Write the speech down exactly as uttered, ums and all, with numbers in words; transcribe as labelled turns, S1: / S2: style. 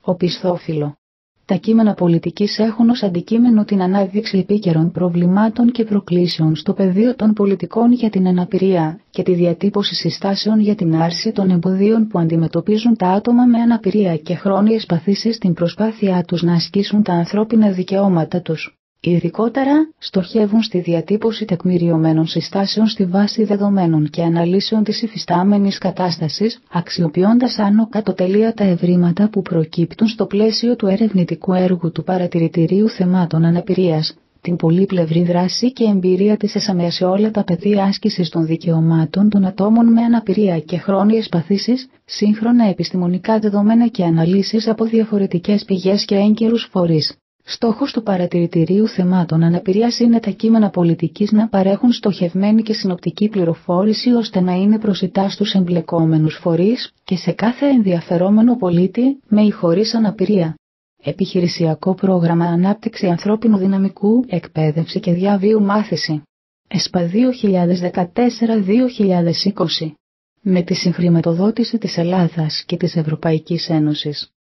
S1: Οπισθόφυλλο. Τα κείμενα πολιτικής έχουν ως αντικείμενο την ανάδειξη επίκαιρων προβλημάτων και προκλήσεων στο πεδίο των πολιτικών για την αναπηρία και τη διατύπωση συστάσεων για την άρση των εμποδίων που αντιμετωπίζουν τα άτομα με αναπηρία και χρόνιες παθήσεις στην προσπάθειά τους να ασκήσουν τα ανθρώπινα δικαιώματα τους. Ειδικότερα, στοχεύουν στη διατύπωση τεκμηριωμένων συστάσεων στη βάση δεδομένων και αναλύσεων της υφιστάμενης κατάστασης, αξιοποιώντας άνω κάτω τελεία τα ευρήματα που προκύπτουν στο πλαίσιο του ερευνητικού έργου του Παρατηρητηρίου Θεμάτων Αναπηρίας, την πολύπλευρη δράση και εμπειρία της ΕΣΑΜΕΑ σε όλα τα πεδία άσκησης των δικαιωμάτων των ατόμων με αναπηρία και χρόνιες παθήσεις, σύγχρονα επιστημονικά δεδομένα και αναλύσεις από διαφορετικές πηγές και έγκαιρους φορείς. Στόχος του Παρατηρητηρίου Θεμάτων Αναπηρίας είναι τα κείμενα πολιτικής να παρέχουν στοχευμένη και συνοπτική πληροφόρηση ώστε να είναι προσιτά στους εμπλεκόμενους φορείς και σε κάθε ενδιαφερόμενο πολίτη με ή χωρίς αναπηρία. Επιχειρησιακό πρόγραμμα Ανάπτυξη ανθρώπινου δυναμικού, εκπαίδευση και διαβίου μάθηση. ΕΣΠΑ δύο χιλιάδες δεκατέσσερα δύο χιλιάδες είκοσι. Με τη συγχρηματοδότηση της Ελλάδας και της Ευρωπαϊκής Ένωσης.